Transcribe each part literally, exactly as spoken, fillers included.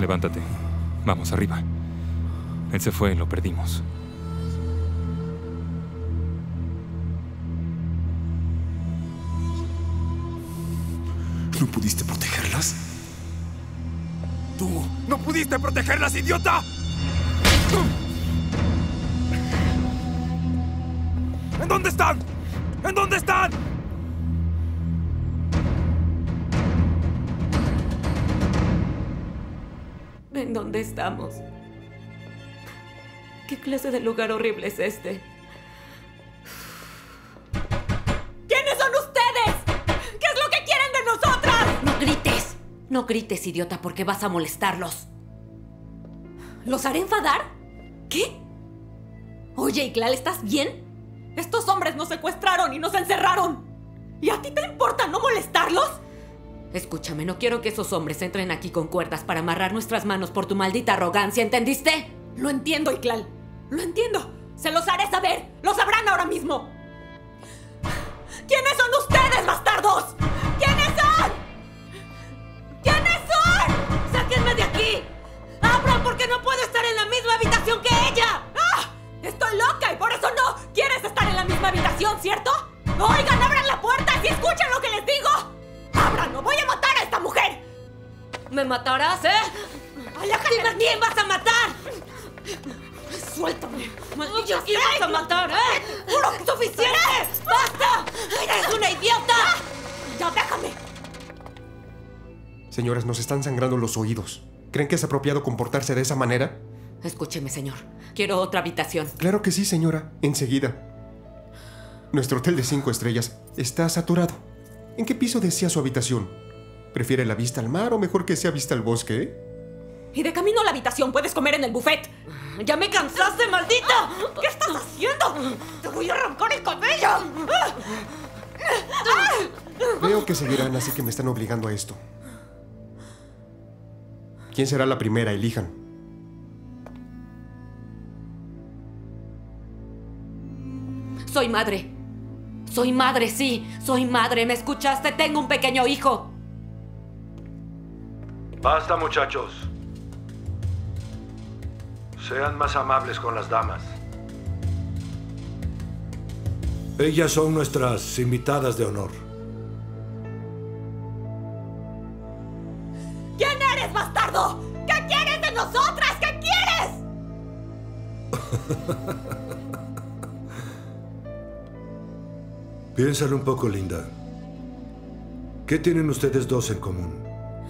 Levántate. Vamos, arriba. Él se fue, lo perdimos. ¿No pudiste protegerlas? ¡Tú no pudiste protegerlas, idiota! ¿En dónde están? ¿En dónde están? ¿En dónde estamos? ¿Qué clase de lugar horrible es este? ¿Quiénes son ustedes? ¿Qué es lo que quieren de nosotras? ¡No grites! No grites, idiota, porque vas a molestarlos. ¿Los haré enfadar? ¿Qué? Oye, Iklal, ¿estás bien? Estos hombres nos secuestraron y nos encerraron. ¿Y a ti te importa no molestarlos? Escúchame, no quiero que esos hombres entren aquí con cuerdas para amarrar nuestras manos por tu maldita arrogancia, ¿entendiste? Lo entiendo, Iklal. Lo entiendo. Se los haré saber. Lo sabrán ahora mismo. ¿Quiénes son ustedes, bastardos? ¿Quiénes son? ¿Quiénes son? ¡Sáquenme de aquí! ¡Abran porque no puedo estar en la misma habitación que ella! ¡Ah! ¡Estoy loca y por eso no quieres estar en la misma habitación, ¿cierto? ¡Oigan, abran la puerta y escuchen lo que les digo! ¡Abran! ¡No voy a matar a esta mujer! ¿Me matarás, eh? ¡Aléjate! ¿A quién vas a matar? ¡Suéltame! ¡Maldito! ¿A quién vas a matar, eh? ¡Juro que suficiente! ¡Basta! ¡Eres una idiota! ¡Ya déjame! Señoras, nos están sangrando los oídos. ¿Creen que es apropiado comportarse de esa manera? Escúcheme, señor. Quiero otra habitación. Claro que sí, señora. Enseguida. Nuestro hotel de cinco estrellas está saturado. ¿En qué piso desea su habitación? ¿Prefiere la vista al mar o mejor que sea vista al bosque, eh? Y de camino a la habitación puedes comer en el buffet. ¡Ya me cansaste, maldita! ¿Qué estás haciendo? ¡Te voy a arrancar el cabello! Veo que seguirán, así que me están obligando a esto. ¿Quién será la primera? Elijan. Soy madre. Soy madre, sí. Soy madre. ¿Me escuchaste? Tengo un pequeño hijo. Basta, muchachos. Sean más amables con las damas. Ellas son nuestras invitadas de honor. ¿Quién eres, bastardo? ¿Qué quieres de nosotras? ¿Qué quieres? Piénsalo un poco, Linda. ¿Qué tienen ustedes dos en común?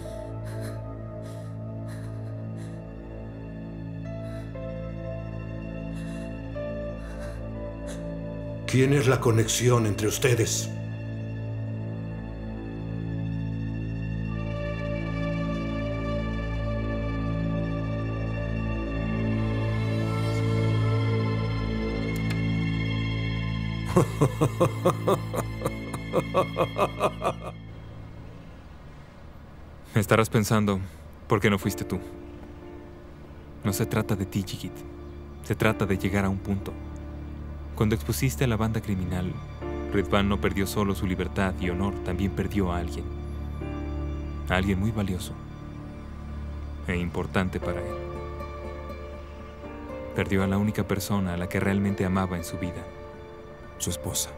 ¿Quién es la conexión entre ustedes? Estarás pensando, ¿por qué no fuiste tú? No se trata de ti, Jigit. Se trata de llegar a un punto. Cuando expusiste a la banda criminal, Ridvan no perdió solo su libertad y honor, también perdió a alguien. A alguien muy valioso e importante para él. Perdió a la única persona a la que realmente amaba en su vida. Su esposa.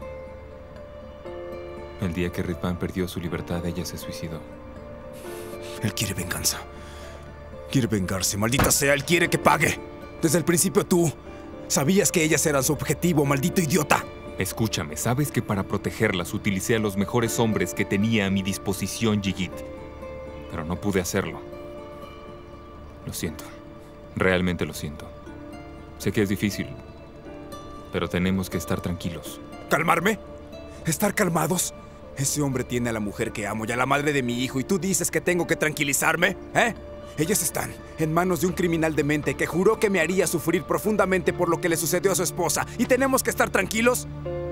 El día que Ridvan perdió su libertad, ella se suicidó. Él quiere venganza. Quiere vengarse, maldita sea, él quiere que pague. Desde el principio tú sabías que ellas eran su objetivo, maldito idiota. Escúchame, sabes que para protegerlas utilicé a los mejores hombres que tenía a mi disposición, Jigit. Pero no pude hacerlo. Lo siento. Realmente lo siento. Sé que es difícil, pero tenemos que estar tranquilos. ¿Calmarme? ¿Estar calmados? Ese hombre tiene a la mujer que amo y a la madre de mi hijo y tú dices que tengo que tranquilizarme, ¿eh? Ellas están en manos de un criminal demente que juró que me haría sufrir profundamente por lo que le sucedió a su esposa. ¿Y tenemos que estar tranquilos?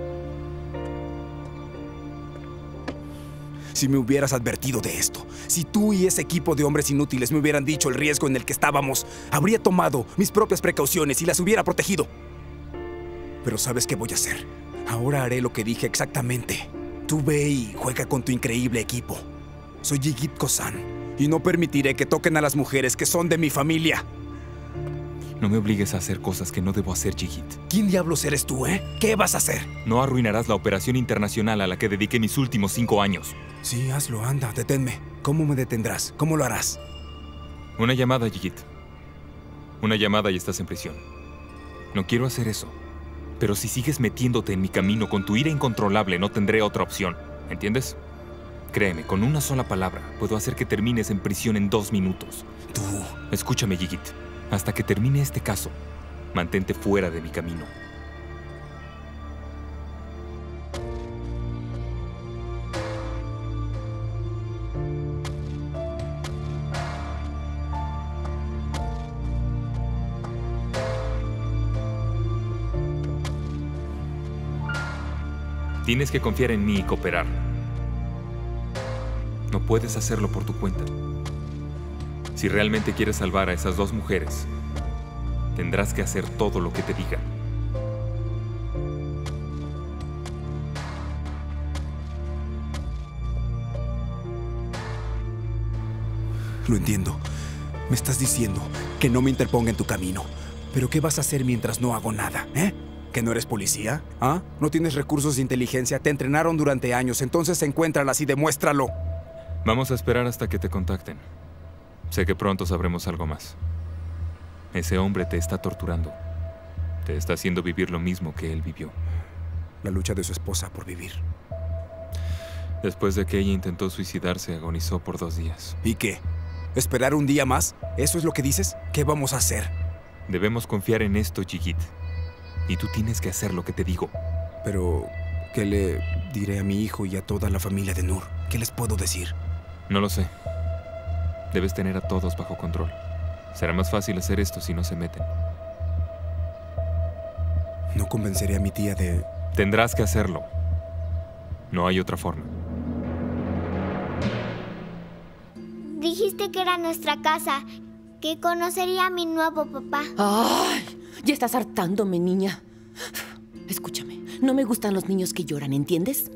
Si me hubieras advertido de esto, si tú y ese equipo de hombres inútiles me hubieran dicho el riesgo en el que estábamos, habría tomado mis propias precauciones y las hubiera protegido. Pero ¿sabes qué voy a hacer? Ahora haré lo que dije exactamente. Tú ve y juega con tu increíble equipo. Soy Jigit Kosan Y no permitiré que toquen a las mujeres que son de mi familia. No me obligues a hacer cosas que no debo hacer, Jigit. ¿Quién diablos eres tú, eh? ¿Qué vas a hacer? No arruinarás la operación internacional a la que dediqué mis últimos cinco años. Sí, hazlo, anda, deténme. ¿Cómo me detendrás? ¿Cómo lo harás? Una llamada, Jigit. Una llamada y estás en prisión. No quiero hacer eso. Pero si sigues metiéndote en mi camino con tu ira incontrolable, no tendré otra opción. ¿Entiendes? Créeme, con una sola palabra puedo hacer que termines en prisión en dos minutos. Tú... Escúchame, Jigit. Hasta que termine este caso, mantente fuera de mi camino. Tienes que confiar en mí y cooperar. No puedes hacerlo por tu cuenta. Si realmente quieres salvar a esas dos mujeres, tendrás que hacer todo lo que te diga. Lo entiendo. Me estás diciendo que no me interponga en tu camino. ¿Pero qué vas a hacer mientras no hago nada, eh? ¿Que no eres policía? ¿Ah? ¿No tienes recursos de inteligencia? Te entrenaron durante años, entonces encuéntralas y demuéstralo. Vamos a esperar hasta que te contacten. Sé que pronto sabremos algo más. Ese hombre te está torturando. Te está haciendo vivir lo mismo que él vivió. La lucha de su esposa por vivir. Después de que ella intentó suicidarse, agonizó por dos días. ¿Y qué? ¿Esperar un día más? ¿Eso es lo que dices? ¿Qué vamos a hacer? Debemos confiar en esto, Jigit. Y tú tienes que hacer lo que te digo. Pero, ¿qué le diré a mi hijo y a toda la familia de Nur? ¿Qué les puedo decir? No lo sé. Debes tener a todos bajo control. Será más fácil hacer esto si no se meten. No convenceré a mi tía de... Tendrás que hacerlo. No hay otra forma. Dijiste que era nuestra casa, que conocería a mi nuevo papá. ¡Ay! Ya estás hartándome, niña. Escúchame, no me gustan los niños que lloran, ¿entiendes?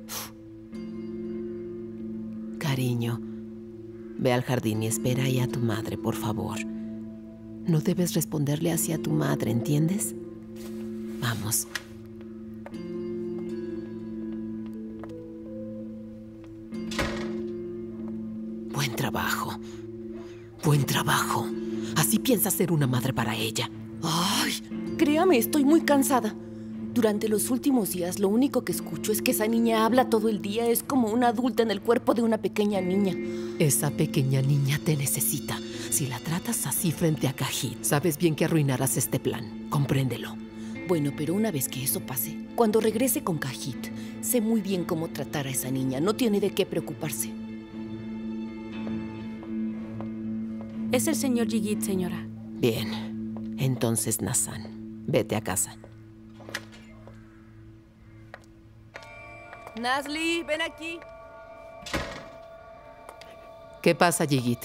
Cariño, ve al jardín y espera ahí a tu madre, por favor. No debes responderle así a tu madre, ¿entiendes? Vamos. Buen trabajo. Buen trabajo. Así piensas ser una madre para ella. Ay, créame, estoy muy cansada. Durante los últimos días, lo único que escucho es que esa niña habla todo el día. Es como una adulta en el cuerpo de una pequeña niña. Esa pequeña niña te necesita. Si la tratas así frente a Khajiit, sabes bien que arruinarás este plan. Compréndelo. Bueno, pero una vez que eso pase, cuando regrese con Khajiit, sé muy bien cómo tratar a esa niña. No tiene de qué preocuparse. Es el señor Jigit, señora. Bien. Entonces, Nazan, vete a casa. Nazli, ven aquí. ¿Qué pasa, Jigit?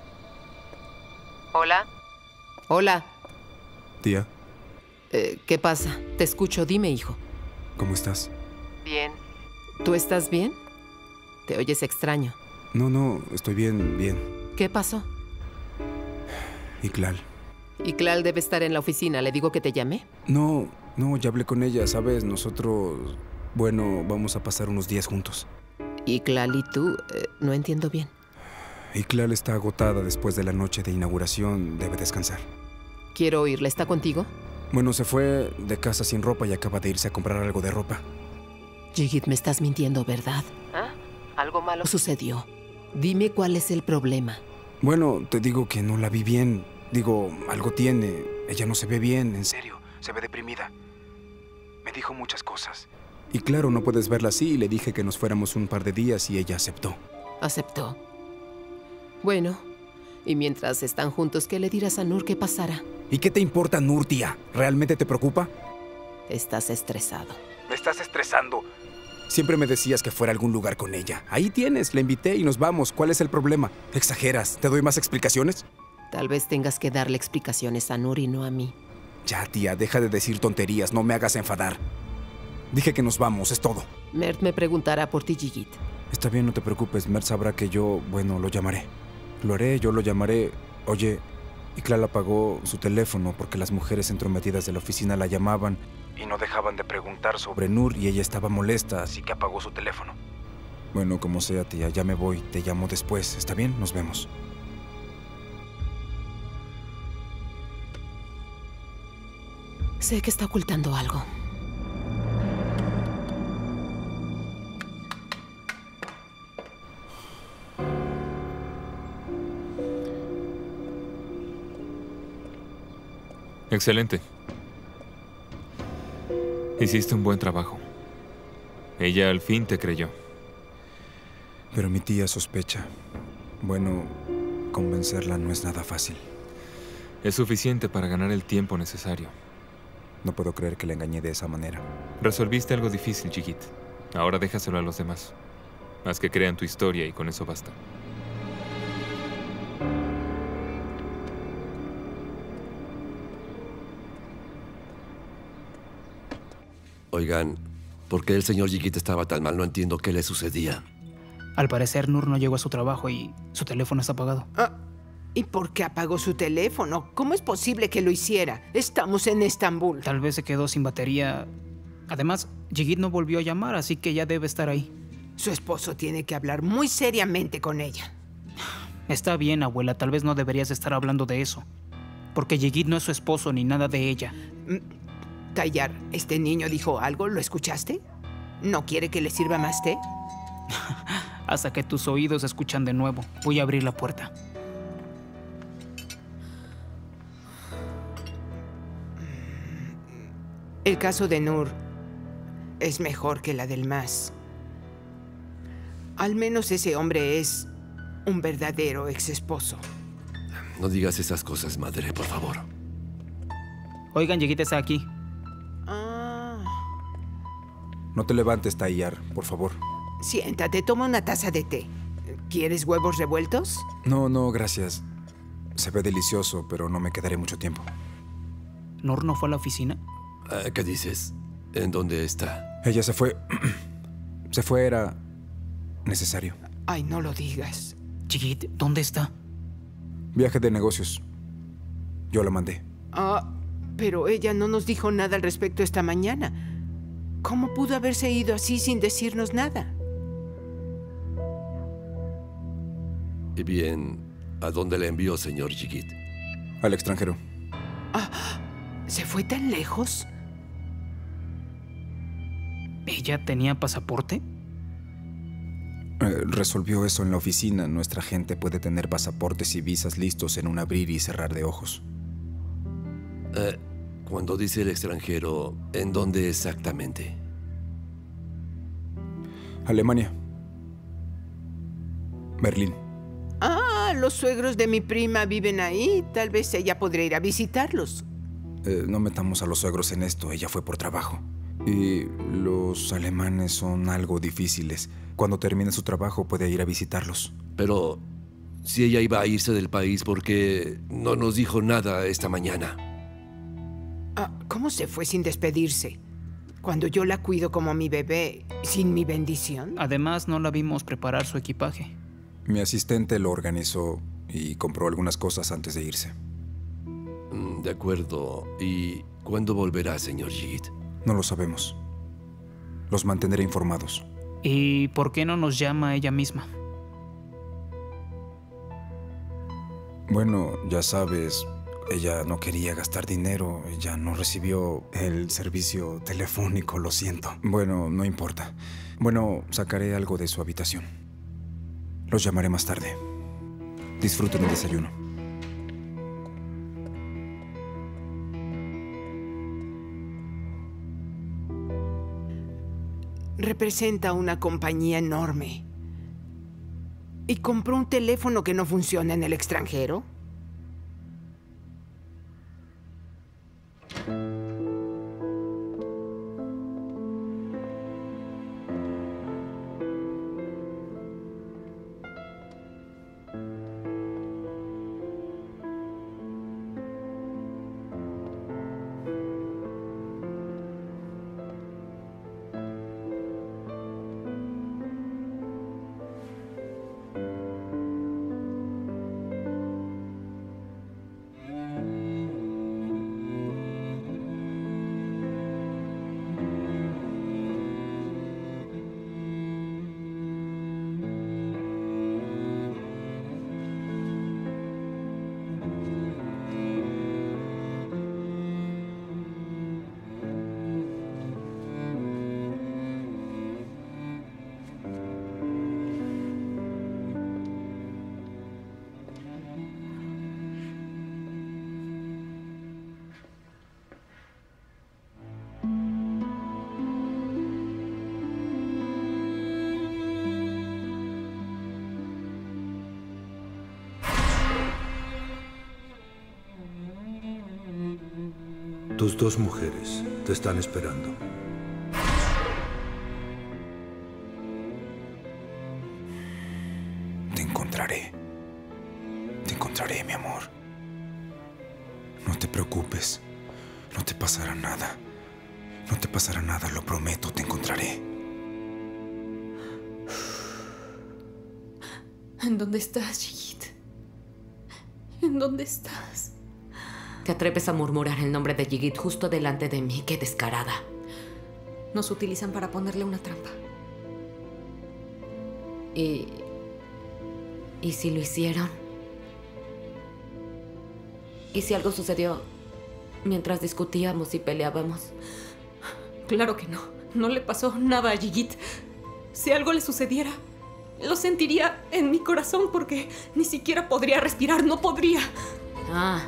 Hola. Hola. Tía, Eh, ¿Qué pasa? Te escucho. Dime, hijo. ¿cómo estás? Bien. ¿Tú estás bien? Te oyes extraño. No, no, estoy bien, bien. ¿Qué pasó? Iklal. Iklal debe estar en la oficina. ¿Le digo que te llame? No, no, ya hablé con ella, ¿sabes? Nosotros, bueno, vamos a pasar unos días juntos. Iklal y tú, eh, no entiendo bien. Iklal está agotada después de la noche de inauguración, debe descansar. Quiero oírla. ¿Está contigo? Bueno, se fue de casa sin ropa y acaba de irse a comprar algo de ropa. Jigit, me estás mintiendo, ¿verdad? ¿Ah? Algo malo sucedió. Dime cuál es el problema. Bueno, te digo que no la vi bien. Digo, algo tiene. Ella no se ve bien, en serio. Se ve deprimida. Me dijo muchas cosas. Y claro, no puedes verla así. Y le dije que nos fuéramos un par de días y ella aceptó. ¿Aceptó? Bueno, y mientras están juntos, ¿qué le dirás a Nur que pasará? ¿Y qué te importa, Nur, tía? ¿Realmente te preocupa? Estás estresado. Me estás estresando. Siempre me decías que fuera a algún lugar con ella. Ahí tienes, la invité y nos vamos. ¿Cuál es el problema? ¿Exageras? ¿Te doy más explicaciones? Tal vez tengas que darle explicaciones a Nur y no a mí. Ya, tía, deja de decir tonterías. No me hagas enfadar. Dije que nos vamos, es todo. Mert me preguntará por ti, Jigit. Está bien, no te preocupes. Mert sabrá que yo, bueno, lo llamaré. Lo haré, yo lo llamaré. Oye, Iklal apagó su teléfono porque las mujeres entrometidas de la oficina la llamaban y no dejaban de preguntar sobre Nur y ella estaba molesta, así que apagó su teléfono. Bueno, como sea, tía, ya me voy. Te llamo después. ¿Está bien? Nos vemos. Sé que está ocultando algo. Excelente. Hiciste un buen trabajo. Ella al fin te creyó. Pero mi tía sospecha. Bueno, convencerla no es nada fácil. Es suficiente para ganar el tiempo necesario. No puedo creer que la engañé de esa manera. Resolviste algo difícil, Jigit. Ahora déjaselo a los demás. Haz que crean tu historia y con eso basta. Oigan, ¿por qué el señor Jigit estaba tan mal? No entiendo qué le sucedía. Al parecer, Nur no llegó a su trabajo y su teléfono está apagado. Ah, ¿y por qué apagó su teléfono? ¿Cómo es posible que lo hiciera? Estamos en Estambul. Tal vez se quedó sin batería. Además, Jigit no volvió a llamar, así que ya debe estar ahí. Su esposo tiene que hablar muy seriamente con ella. Está bien, abuela. Tal vez no deberías estar hablando de eso. Porque Jigit no es su esposo ni nada de ella. Tayyar, ¿este niño dijo algo? ¿Lo escuchaste? ¿No quiere que le sirva más té? Hasta que tus oídos escuchan de nuevo. Voy a abrir la puerta. El caso de Nur es mejor que la del Mas. Al menos ese hombre es un verdadero ex esposo. No digas esas cosas, madre, por favor. Oigan, Jigit está aquí. Ah. No te levantes, Tayyar, por favor. Siéntate, toma una taza de té. ¿Quieres huevos revueltos? No, no, gracias. Se ve delicioso, pero no me quedaré mucho tiempo. ¿Nur no fue a la oficina? ¿Qué dices? ¿En dónde está? Ella se fue. Se fue, era necesario. Ay, no lo digas. Jigit, ¿dónde está? Viaje de negocios. Yo la mandé. Ah, pero ella no nos dijo nada al respecto esta mañana. ¿Cómo pudo haberse ido así sin decirnos nada? Y bien, ¿a dónde le envió, señor Jigit? Al extranjero. Ah, ¿se fue tan lejos? ¿Ella tenía pasaporte? Eh, resolvió eso en la oficina. Nuestra gente puede tener pasaportes y visas listos en un abrir y cerrar de ojos. Eh, cuando dice el extranjero, ¿en dónde exactamente? Alemania. Berlín. Ah, los suegros de mi prima viven ahí. Tal vez ella podría ir a visitarlos. Eh, no metamos a los suegros en esto. Ella fue por trabajo. Y los alemanes son algo difíciles. Cuando termine su trabajo puede ir a visitarlos. Pero si ella iba a irse del país, ¿por qué no nos dijo nada esta mañana? Ah, ¿cómo se fue sin despedirse? Cuando yo la cuido como mi bebé, sin mi bendición. Además, no la vimos preparar su equipaje. Mi asistente lo organizó y compró algunas cosas antes de irse. De acuerdo. ¿Y cuándo volverá, señor Jigit? No lo sabemos. Los mantendré informados. ¿Y por qué no nos llama ella misma? Bueno, ya sabes, ella no quería gastar dinero. Ella no recibió el servicio telefónico, lo siento. Bueno, no importa. Bueno, sacaré algo de su habitación. Los llamaré más tarde. Disfruten el desayuno. Representa una compañía enorme. ¿Y compró un teléfono que no funciona en el extranjero? Tus dos mujeres te están esperando. Te encontraré. Te encontraré, mi amor. No te preocupes. No te pasará nada. No te pasará nada, lo prometo, te encontraré. ¿En dónde estás, Jigit? ¿En dónde estás? ¿Te atreves a murmurar el nombre de Jigit justo delante de mí? ¡Qué descarada! Nos utilizan para ponerle una trampa. ¿Y... ¿Y si lo hicieron? ¿Y si algo sucedió mientras discutíamos y peleábamos? Claro que no. No le pasó nada a Jigit. Si algo le sucediera, lo sentiría en mi corazón porque ni siquiera podría respirar. No podría. Ah...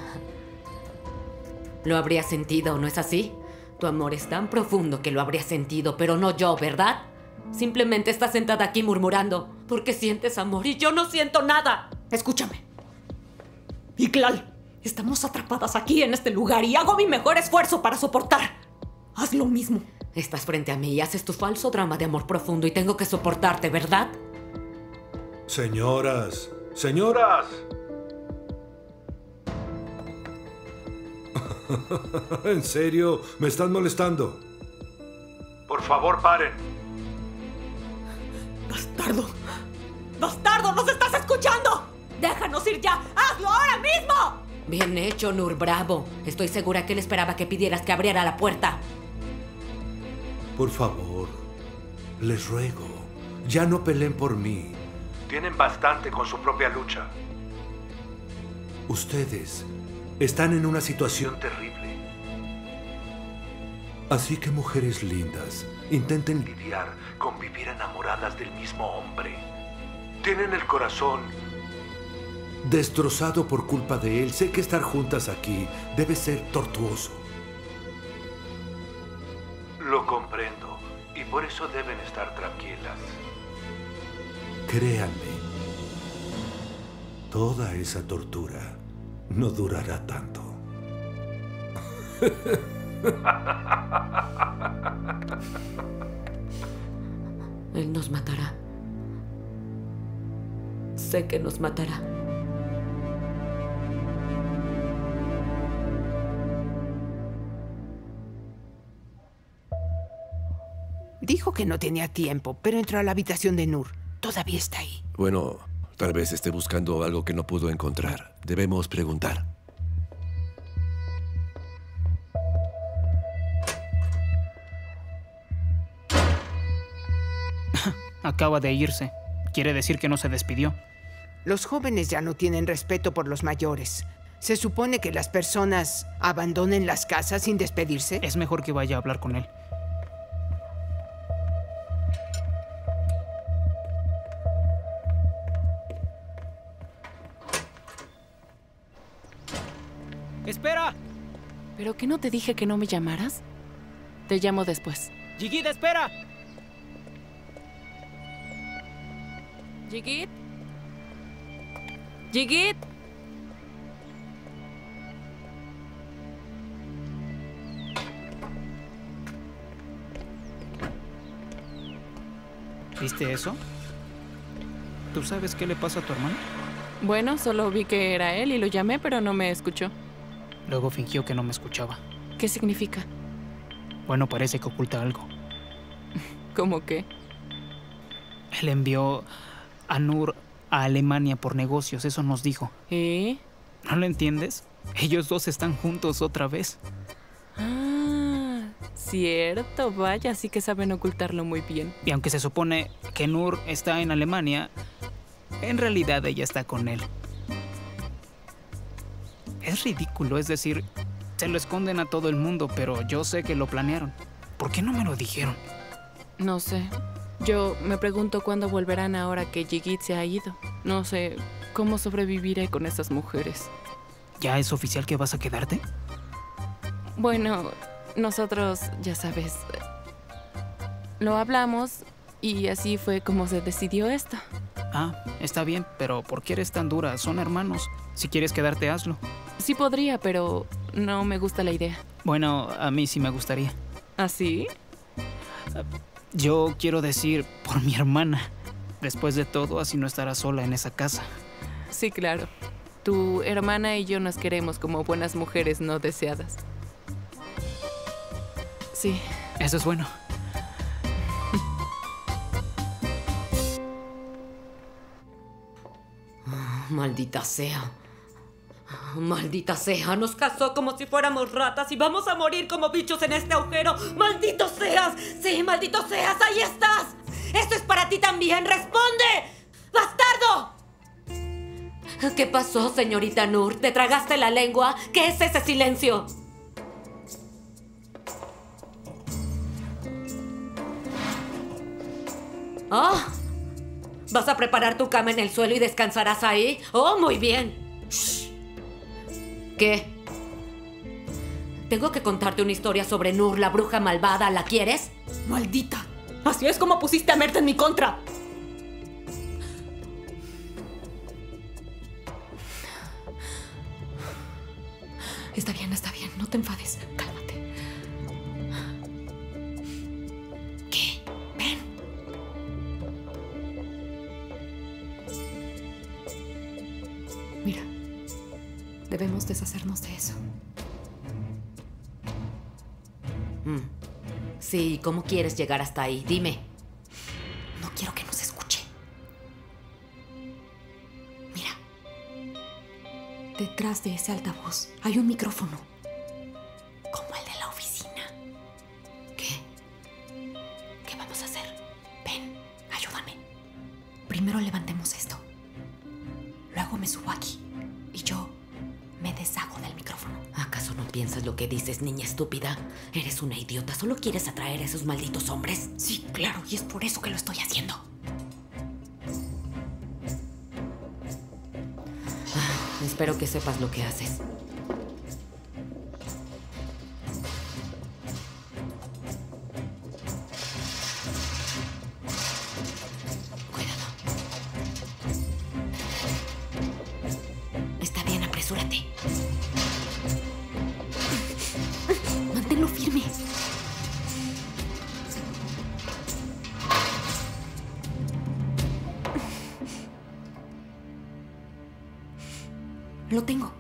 Lo habría sentido, ¿no es así? Tu amor es tan profundo que lo habría sentido, pero no yo, ¿verdad? Simplemente estás sentada aquí murmurando porque sientes amor y yo no siento nada. Escúchame. Iklal, estamos atrapadas aquí en este lugar y hago mi mejor esfuerzo para soportar. Haz lo mismo. Estás frente a mí y haces tu falso drama de amor profundo y tengo que soportarte, ¿verdad? Señoras, señoras. ¿En serio? ¿Me están molestando? Por favor, paren. ¡Bastardo! ¡Bastardo! ¿Nos estás escuchando? ¡Déjanos ir ya! ¡Hazlo ahora mismo! Bien hecho, Nur, bravo. Estoy segura que él esperaba que pidieras que abriera la puerta. Por favor, les ruego, ya no peleen por mí. Tienen bastante con su propia lucha. Ustedes están en una situación terrible. Así que, mujeres lindas, intenten lidiar con vivir enamoradas del mismo hombre. Tienen el corazón destrozado por culpa de él. Sé que estar juntas aquí debe ser tortuoso. Lo comprendo, y por eso deben estar tranquilas. Créanme, toda esa tortura no durará tanto. Él nos matará. Sé que nos matará. Dijo que no tenía tiempo, pero entró a la habitación de Nur. Todavía está ahí. Bueno, tal vez esté buscando algo que no pudo encontrar. Debemos preguntar. Acaba de irse. Quiere decir que no se despidió. Los jóvenes ya no tienen respeto por los mayores. ¿Se supone que las personas abandonen las casas sin despedirse? Es mejor que vaya a hablar con él. ¡Espera! ¿Pero qué no te dije que no me llamaras? Te llamo después. ¡Jigit, espera! ¿Jigit? ¿Jigit? ¿Viste eso? ¿Tú sabes qué le pasa a tu hermano? Bueno, solo vi que era él y lo llamé, pero no me escuchó. Luego fingió que no me escuchaba. ¿Qué significa? Bueno, parece que oculta algo. ¿Cómo qué? Él envió a Nur a Alemania por negocios, eso nos dijo. ¿Eh? ¿No lo entiendes? Ellos dos están juntos otra vez. Ah, cierto, vaya, sí que saben ocultarlo muy bien. Y aunque se supone que Nur está en Alemania, en realidad ella está con él. Es ridículo, es decir, se lo esconden a todo el mundo, pero yo sé que lo planearon. ¿Por qué no me lo dijeron? No sé. Yo me pregunto cuándo volverán ahora que Jigit se ha ido. No sé cómo sobreviviré con esas mujeres. ¿Ya es oficial que vas a quedarte? Bueno, nosotros, ya sabes, lo hablamos y así fue como se decidió esto. Ah, está bien, pero ¿por qué eres tan dura? Son hermanos. Si quieres quedarte, hazlo. Sí podría, pero no me gusta la idea. Bueno, a mí sí me gustaría. ¿Ah, sí? Yo quiero decir, por mi hermana. Después de todo, así no estará sola en esa casa. Sí, claro. Tu hermana y yo nos queremos como buenas mujeres no deseadas. Sí. Eso es bueno. Maldita sea. Maldita sea, nos casó como si fuéramos ratas y vamos a morir como bichos en este agujero. ¡Maldito seas! Sí, maldito seas, ahí estás. Esto es para ti también, responde. ¡Bastardo! ¿Qué pasó, señorita Nur? ¿Te tragaste la lengua? ¿Qué es ese silencio? ¡Oh! ¿Vas a preparar tu cama en el suelo y descansarás ahí? ¡Oh, muy bien! Shh. ¿Qué? Tengo que contarte una historia sobre Nur, la bruja malvada. ¿La quieres? ¡Maldita! Así es como pusiste a Merta en mi contra. Está bien, está bien. No te enfades. Cálmate. ¿Qué? Ven. Mira. Debemos deshacernos de eso. Mm. Sí, ¿cómo quieres llegar hasta ahí? Dime. No quiero que nos escuche. Mira. Detrás de ese altavoz hay un micrófono. Como el de la oficina. ¿Qué? ¿Qué vamos a hacer? Ven, ayúdame. Primero levantemos esto. Luego me subo aquí. Y yo me deshago del micrófono. ¿Acaso no piensas lo que dices, niña estúpida? Eres una idiota. ¿Solo quieres atraer a esos malditos hombres? Sí, claro. Y es por eso que lo estoy haciendo. Ah, espero que sepas lo que haces. Está bien, apresúrate. Manténlo firme. Lo tengo.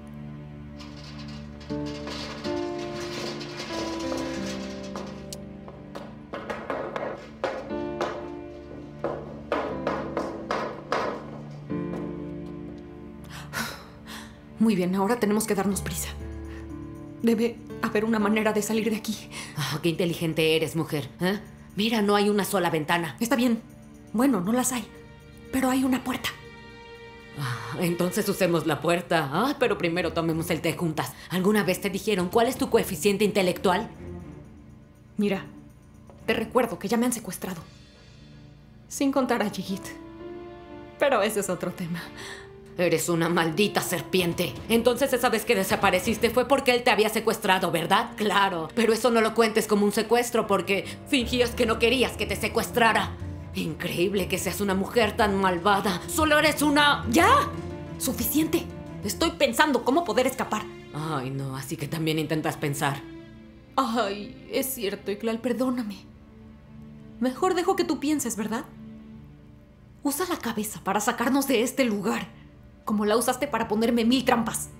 Muy bien, ahora tenemos que darnos prisa. Debe haber una manera de salir de aquí. Oh, qué inteligente eres, mujer. ¿Eh? Mira, no hay una sola ventana. Está bien. Bueno, no las hay. Pero hay una puerta. Ah, entonces usemos la puerta. Ah, pero primero tomemos el té juntas. ¿Alguna vez te dijeron cuál es tu coeficiente intelectual? Mira, te recuerdo que ya me han secuestrado. Sin contar a Jigit. Pero ese es otro tema. Eres una maldita serpiente. Entonces esa vez que desapareciste fue porque él te había secuestrado, ¿verdad? Claro. Pero eso no lo cuentes como un secuestro porque fingías que no querías que te secuestrara. Increíble que seas una mujer tan malvada. Solo eres una... ¡Ya! Suficiente. Estoy pensando cómo poder escapar. Ay, no. Así que también intentas pensar. Ay, es cierto, Iklal. Perdóname. Mejor dejo que tú pienses, ¿verdad? Usa la cabeza para sacarnos de este lugar. Como la usaste para ponerme mil trampas.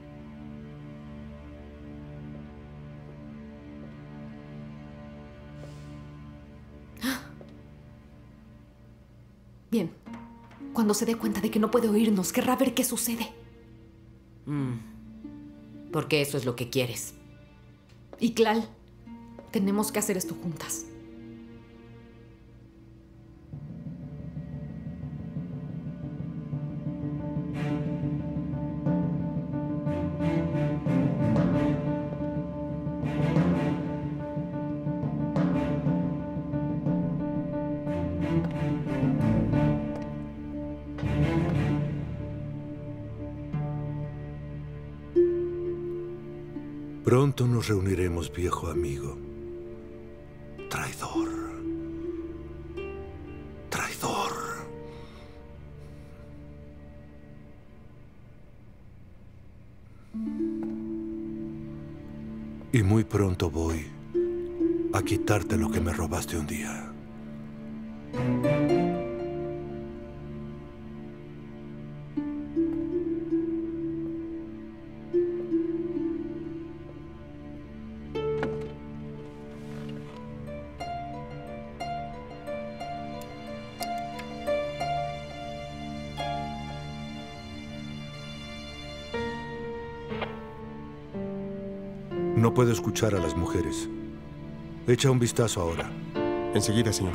Bien. Cuando se dé cuenta de que no puede oírnos, querrá ver qué sucede. Mm. Porque eso es lo que quieres. Iklal, tenemos que hacer esto juntas. Pronto nos reuniremos, viejo amigo. Traidor. Traidor. Y muy pronto voy a quitarte lo que me robaste un día. No puedo escuchar a las mujeres. Echa un vistazo ahora. Enseguida, señor.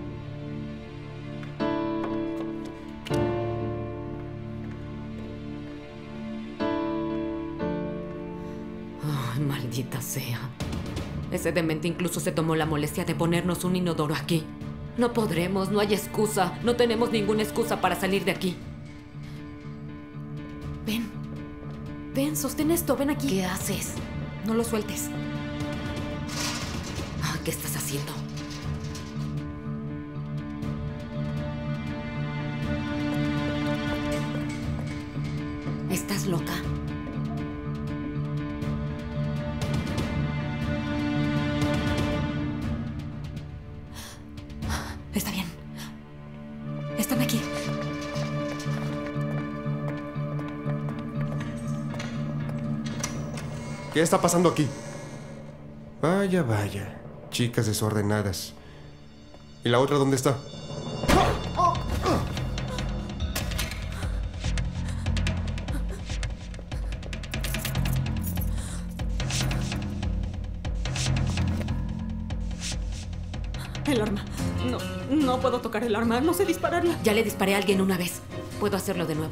Ay, maldita sea. Ese demente incluso se tomó la molestia de ponernos un inodoro aquí. No podremos, no hay excusa. No tenemos ninguna excusa para salir de aquí. Ven. Ven, sostén esto, ven aquí. ¿Qué haces? No lo sueltes. Ah, ¿qué estás haciendo? ¿Estás loca? Está bien. Están aquí. ¿Qué está pasando aquí? Vaya, vaya. Chicas desordenadas. ¿Y la otra dónde está? El arma. No, no puedo tocar el arma. No sé dispararla. Ya le disparé a alguien una vez. Puedo hacerlo de nuevo.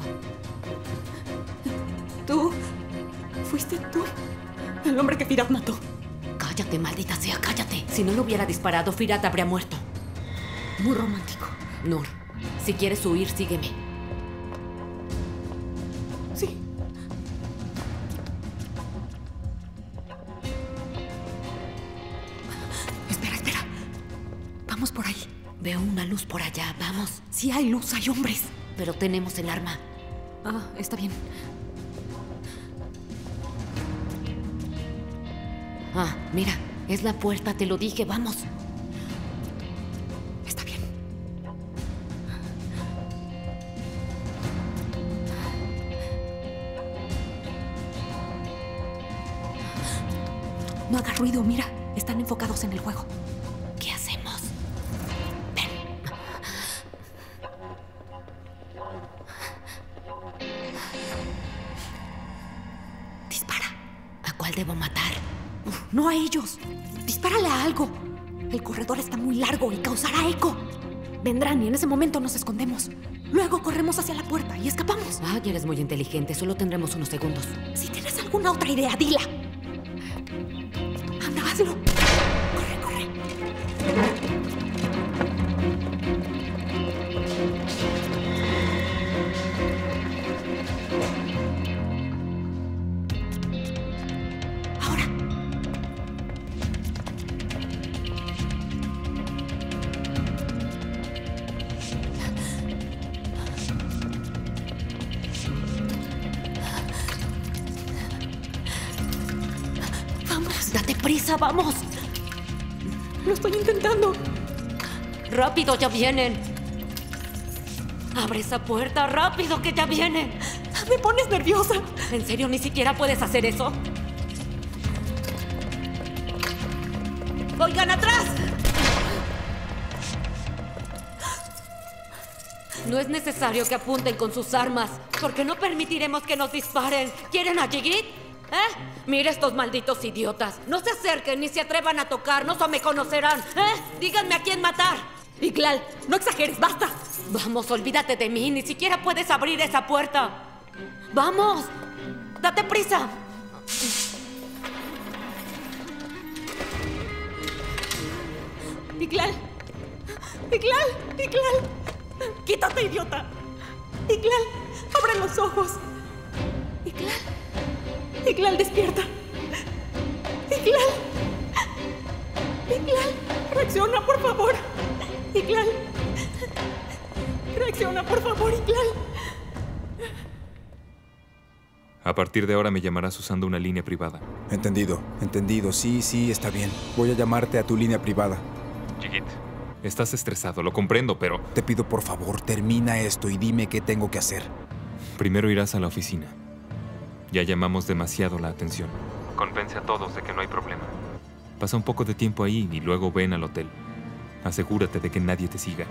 ¿Tú? ¿Fuiste tú? El hombre que Firat mató. Cállate, maldita sea, cállate. Si no le hubiera disparado, Firat habría muerto. Muy romántico. Nur, si quieres huir, sígueme. Sí. Espera, espera. Vamos por ahí. Veo una luz por allá, vamos. Si hay luz, hay hombres. Pero tenemos el arma. Ah, está bien. Ah, mira, es la puerta, te lo dije, vamos. Está bien. No hagas ruido, mira, están enfocados en el juego. ¿Qué hacemos? Ven. Dispara. ¿A cuál debo matar? No a ellos. Dispárale a algo. El corredor está muy largo y causará eco. Vendrán y en ese momento nos escondemos. Luego corremos hacia la puerta y escapamos. Ah, ya eres muy inteligente. Solo tendremos unos segundos. Si tienes alguna otra idea, dila. Anda, hazlo. Corre, corre. ¡Date prisa, vamos! Lo estoy intentando. ¡Rápido, ya vienen! ¡Abre esa puerta! ¡Rápido, que ya vienen! Me pones nerviosa. ¿En serio ni siquiera puedes hacer eso? ¡Oigan, atrás! No es necesario que apunten con sus armas, porque no permitiremos que nos disparen. ¿Quieren a Jigit? ¿Eh? Mira estos malditos idiotas. No se acerquen ni se atrevan a tocarnos o me conocerán. ¿Eh? Díganme a quién matar. Iglal, no exageres, basta. Vamos, olvídate de mí. Ni siquiera puedes abrir esa puerta. ¡Vamos! ¡Date prisa! Iglal. Iglal, Iglal. Quítate, idiota. Iglal, abre los ojos. Iglal. Iglal, despierta. Iglal. Iglal, reacciona, por favor. Iglal. Reacciona, por favor, Iglal. A partir de ahora me llamarás usando una línea privada. Entendido, entendido. Sí, sí, está bien. Voy a llamarte a tu línea privada. Jigit, estás estresado, lo comprendo, pero... Te pido por favor, termina esto y dime qué tengo que hacer. Primero irás a la oficina. Ya llamamos demasiado la atención. Convence a todos de que no hay problema. Pasa un poco de tiempo ahí y luego ven al hotel. Asegúrate de que nadie te siga.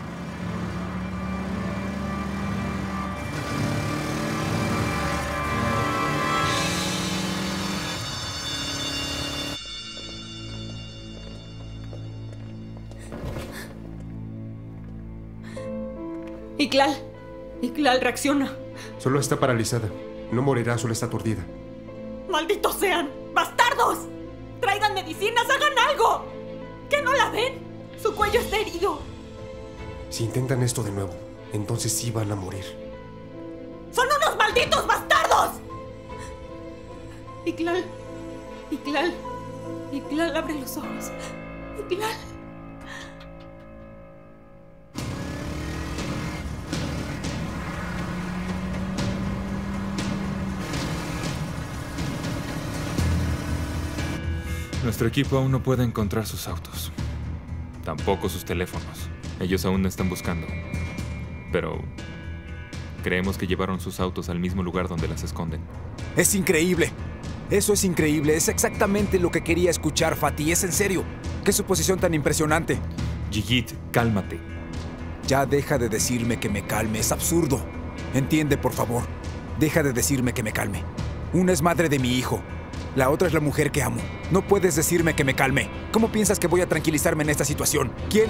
Iklal. Iklal, reacciona. Solo está paralizada. No morirá, solo está aturdida. ¡Malditos sean! ¡Bastardos! ¡Traigan medicinas! ¡Hagan algo! ¿Que no la ven? Su cuello está herido. Si intentan esto de nuevo, entonces sí van a morir. ¡Son unos malditos bastardos! Iklal. Iklal. Iklal, abre los ojos. Iklal. Nuestro equipo aún no puede encontrar sus autos. Tampoco sus teléfonos. Ellos aún no están buscando. Pero creemos que llevaron sus autos al mismo lugar donde las esconden. Es increíble. Eso es increíble. Es exactamente lo que quería escuchar, Fatih. Es en serio. Qué suposición tan impresionante. Jigit, cálmate. Ya deja de decirme que me calme. Es absurdo. Entiende, por favor. Deja de decirme que me calme. Una es madre de mi hijo. La otra es la mujer que amo. No puedes decirme que me calme. ¿Cómo piensas que voy a tranquilizarme en esta situación? ¿Quién?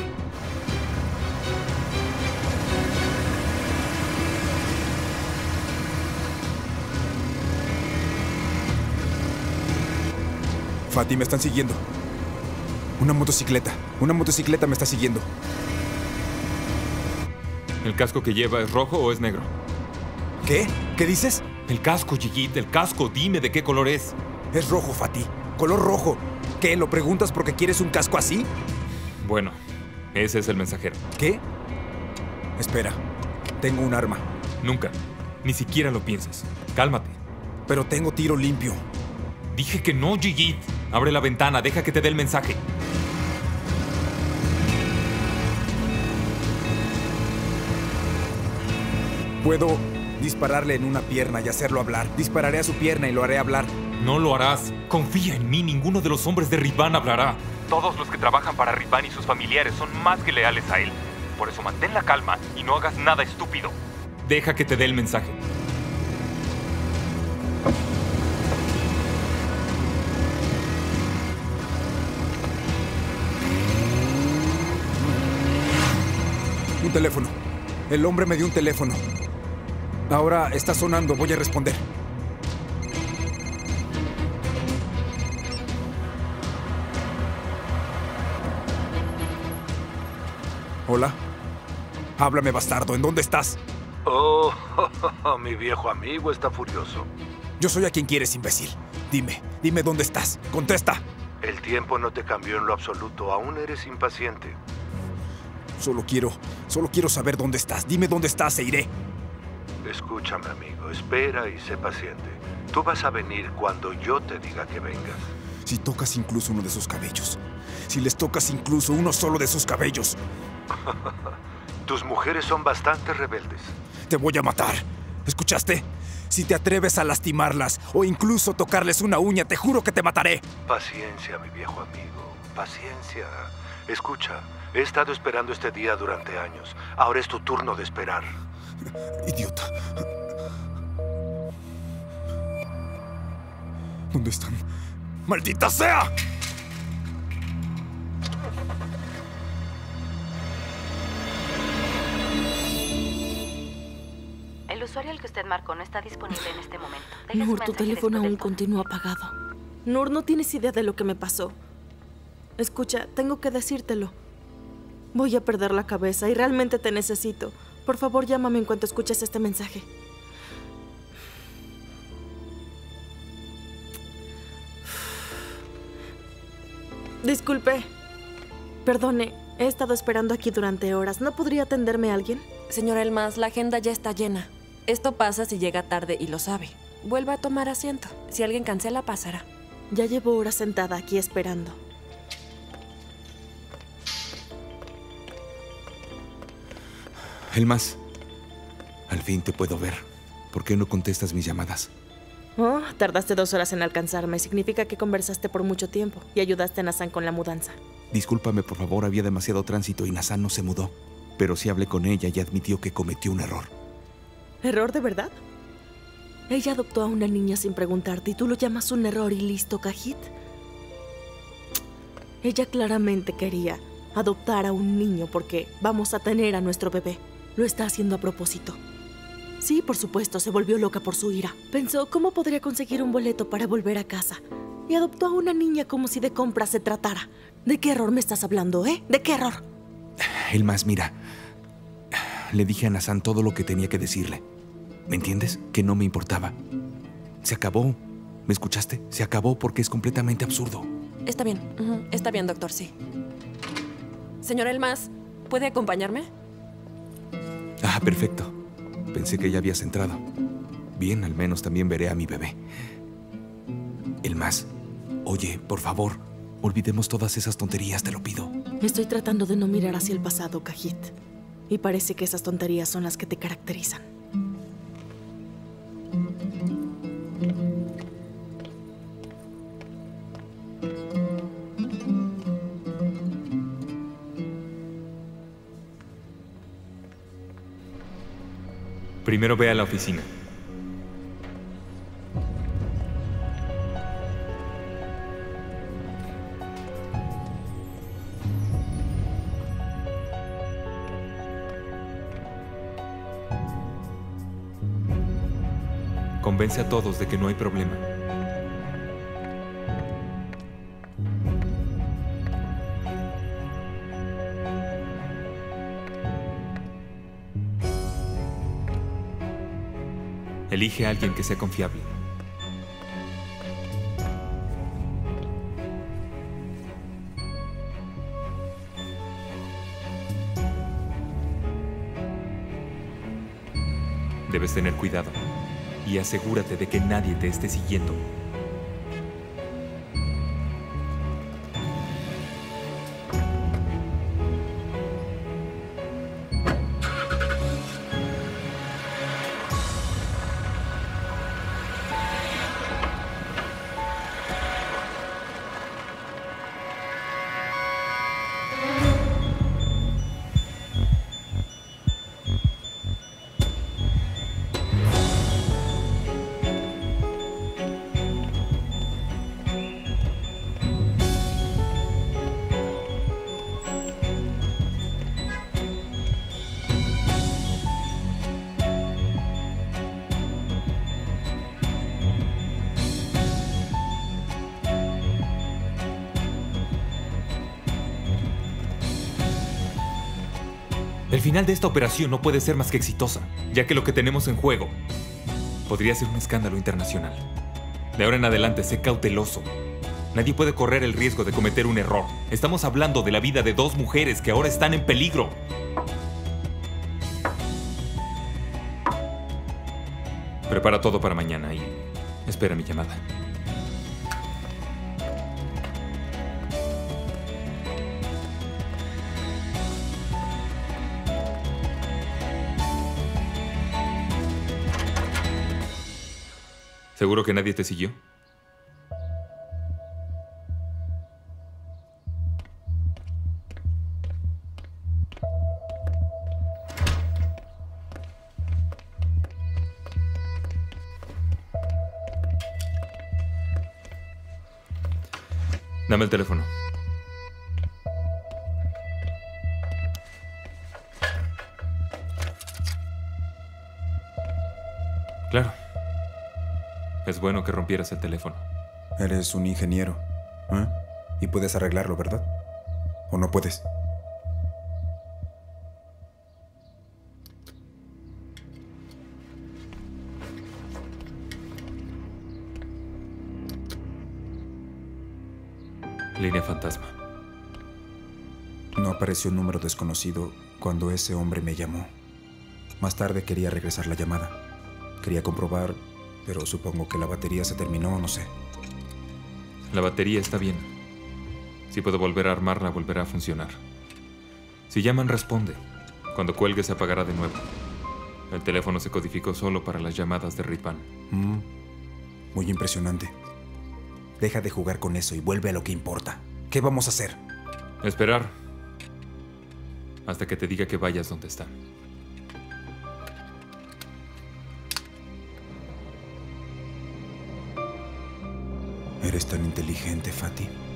Fatih, me están siguiendo. Una motocicleta. Una motocicleta me está siguiendo. ¿El casco que lleva es rojo o es negro? ¿Qué? ¿Qué dices? El casco, Jigit, el casco. Dime de qué color es. Es rojo, Fatih. Color rojo. ¿Qué? ¿Lo preguntas porque quieres un casco así? Bueno, ese es el mensajero. ¿Qué? Espera. Tengo un arma. Nunca. Ni siquiera lo pienses. Cálmate. Pero tengo tiro limpio. Dije que no, Jigit. Abre la ventana. Deja que te dé el mensaje. Puedo dispararle en una pierna y hacerlo hablar. Dispararé a su pierna y lo haré hablar. No lo harás. Confía en mí. Ninguno de los hombres de Rivan hablará. Todos los que trabajan para Rivan y sus familiares son más que leales a él. Por eso mantén la calma y no hagas nada estúpido. Deja que te dé el mensaje. Un teléfono. El hombre me dio un teléfono. Ahora está sonando. Voy a responder. Hola. Háblame, bastardo. ¿En dónde estás? Oh, mi viejo amigo está furioso. Yo soy a quien quieres, imbécil. Dime, dime dónde estás. Contesta. El tiempo no te cambió en lo absoluto. Aún eres impaciente. Solo quiero, solo quiero saber dónde estás. Dime dónde estás e iré. Escúchame, amigo. Espera y sé paciente. Tú vas a venir cuando yo te diga que vengas. Si tocas incluso uno de sus cabellos. Si les tocas incluso uno solo de sus cabellos. Tus mujeres son bastante rebeldes. Te voy a matar. ¿Escuchaste? Si te atreves a lastimarlas o incluso tocarles una uña, te juro que te mataré. Paciencia, mi viejo amigo. Paciencia. Escucha, he estado esperando este día durante años. Ahora es tu turno de esperar. Idiota. ¿Dónde están? ¡Maldita sea! El usuario al que usted marcó no está disponible en este momento. Deje Nur, su tu mensaje teléfono después aún del tono. continúa apagado. Nur, no tienes idea de lo que me pasó. Escucha, tengo que decírtelo. Voy a perder la cabeza y realmente te necesito. Por favor, llámame en cuanto escuches este mensaje. Disculpe. Perdone, he estado esperando aquí durante horas. ¿No podría atenderme alguien? Señora Elmas, la agenda ya está llena. Esto pasa si llega tarde y lo sabe. vuelva a tomar asiento. Si alguien cancela, pasará. Ya llevo horas sentada aquí esperando. Elmas, al fin te puedo ver. ¿Por qué no contestas mis llamadas? Oh, tardaste dos horas en alcanzarme. Significa que conversaste por mucho tiempo y ayudaste a Nazan con la mudanza. Discúlpame, por favor, había demasiado tránsito y Nazan no se mudó. Pero sí hablé con ella y admitió que cometió un error. ¿Error de verdad? Ella adoptó a una niña sin preguntarte y tú lo llamas un error y listo, Khajiit. Ella claramente quería adoptar a un niño porque vamos a tener a nuestro bebé. Lo está haciendo a propósito. Sí, por supuesto, se volvió loca por su ira. Pensó cómo podría conseguir un boleto para volver a casa. Y adoptó a una niña como si de compra se tratara. ¿De qué error me estás hablando, eh? ¿De qué error? Elmas, mira. Le dije a Nazan todo lo que tenía que decirle. ¿Me entiendes? Que no me importaba. Se acabó. ¿Me escuchaste? Se acabó porque es completamente absurdo. Está bien. Uh-huh. Está bien, doctor, sí. Señor Elmas, ¿puede acompañarme? Ah, perfecto. Pensé que ya habías entrado. Bien, al menos también veré a mi bebé. Elmas, oye, por favor, olvidemos todas esas tonterías, te lo pido. Estoy tratando de no mirar hacia el pasado, Khajiit. Y parece que esas tonterías son las que te caracterizan. Primero ve a la oficina. Convence a todos de que no hay problema. Elige a alguien que sea confiable. Debes tener cuidado y asegúrate de que nadie te esté siguiendo. El final de esta operación no puede ser más que exitosa, ya que lo que tenemos en juego podría ser un escándalo internacional. De ahora en adelante, sé cauteloso. Nadie puede correr el riesgo de cometer un error. Estamos hablando de la vida de dos mujeres que ahora están en peligro. Prepara todo para mañana y espera mi llamada. ¿Seguro que nadie te siguió? Dame el teléfono. Claro. Es bueno que rompieras el teléfono. Eres un ingeniero, ¿eh? Y puedes arreglarlo, ¿verdad? ¿O no puedes? Línea fantasma. No apareció un número desconocido cuando ese hombre me llamó. Más tarde quería regresar la llamada. Quería comprobar Pero supongo que la batería se terminó, no sé. La batería está bien. Si puedo volver a armarla, volverá a funcionar. Si llaman, responde. Cuando cuelgue, se apagará de nuevo. El teléfono se codificó solo para las llamadas de Ripan. Mm, muy impresionante. Deja de jugar con eso y vuelve a lo que importa. ¿Qué vamos a hacer? Esperar. Hasta que te diga que vayas donde están. Eres tan inteligente, Fatih.